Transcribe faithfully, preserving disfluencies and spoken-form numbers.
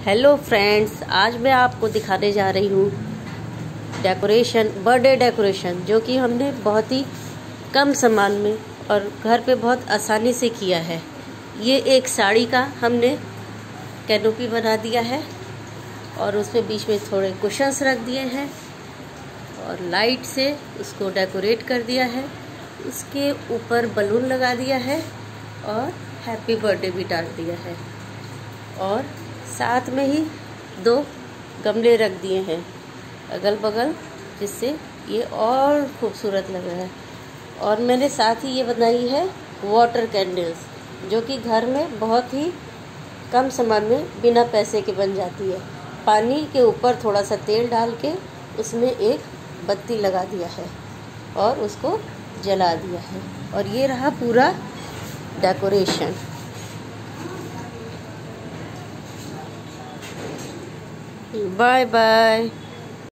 Hello friends, आज मैं आपको दिखाने जा रही हूँ डेकोरेशन, बर्थडे डेकोरेशन, जो कि हमने बहुत ही कम सामान में और घर पे बहुत आसानी से किया है। ये एक साड़ी का हमने कैनोपी बना दिया है और उसमें बीच में थोड़े कुशन्स रख दिए हैं और लाइट से उसको डेकोरेट कर दिया है। उसके ऊपर बलून लगा दिया है और हैप्पी बर्थडे भी डाल दिया है और साथ में ही दो गमले रख दिए हैं अगल बगल, जिससे ये और खूबसूरत लग रहा है। और मैंने साथ ही ये बनाई है वाटर कैंडल्स, जो कि घर में बहुत ही कम सामान में बिना पैसे के बन जाती है। पानी के ऊपर थोड़ा सा तेल डाल के उसमें एक बत्ती लगा दिया है और उसको जला दिया है और ये रहा पूरा डेकोरेशन। Bye bye.